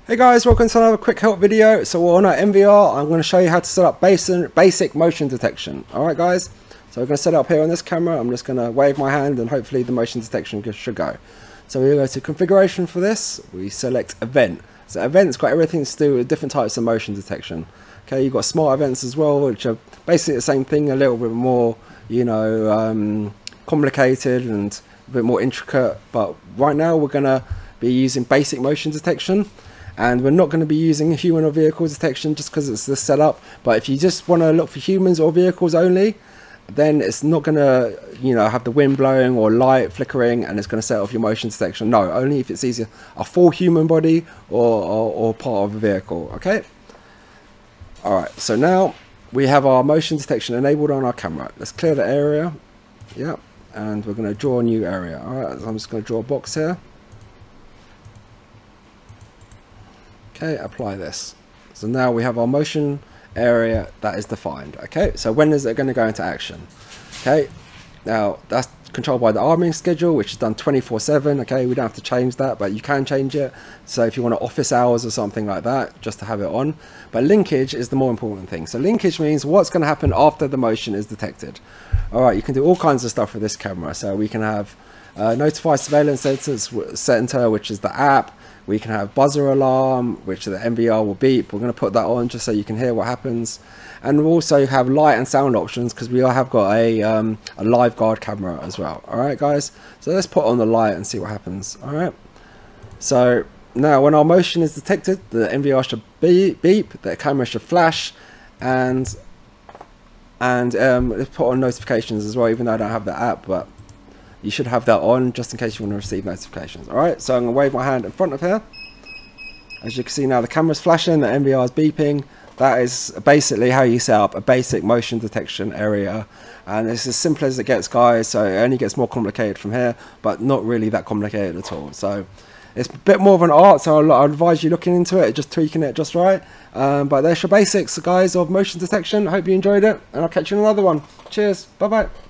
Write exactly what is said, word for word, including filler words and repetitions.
Hey guys, welcome to another quick help video. So on our M V R, I'm going to show you how to set up basic, basic motion detection. Alright guys, so we're going to set it up here on this camera. I'm just going to wave my hand and hopefully the motion detection should go. So we go to configuration for this, we select event. So event's got everything to do with different types of motion detection. Okay, you've got smart events as well, which are basically the same thing, a little bit more, you know, um, complicated and a bit more intricate. But right now we're going to be using basic motion detection. And we're not going to be using human or vehicle detection just because it's the setup. But if you just want to look for humans or vehicles only, then it's not going to, you know, have the wind blowing or light flickering, and it's going to set off your motion detection. No, only if it's either a full human body or, or, or part of a vehicle. Okay. All right. So now we have our motion detection enabled on our camera. Let's clear the area. Yeah. And we're going to draw a new area. All right. So I'm just going to draw a box here. Okay, apply this. So now we have our motion area that is defined. Okay, so when is it going to go into action? Okay, now that's controlled by the arming schedule, which is done twenty-four seven. Okay, we don't have to change that, but you can change it. So if you want to office hours or something like that, just to have it on. But linkage is the more important thing. So linkage means what's going to happen after the motion is detected. All right, you can do all kinds of stuff with this camera. So we can have uh, notify surveillance center, which is the app. We can have buzzer alarm, which the M V R will beep. We're going to put that on just so you can hear what happens. And we'll also have light and sound options because we have got a, um, a live guard camera as well. All right, guys. So let's put on the light and see what happens. All right. So now when our motion is detected, the M V R should beep, beep the camera should flash, and and um, let's put on notifications as well, even though I don't have the app, but you should have that on just in case you want to receive notifications. Alright, so I'm going to wave my hand in front of here. As you can see now, the camera's flashing, the M V R is beeping. That is basically how you set up a basic motion detection area. And it's as simple as it gets, guys. So it only gets more complicated from here, but not really that complicated at all. So it's a bit more of an art, so I'll, I'll advise you looking into it, just tweaking it just right. Um, but there's your basics, guys, of motion detection. I hope you enjoyed it, and I'll catch you in another one. Cheers. Bye-bye.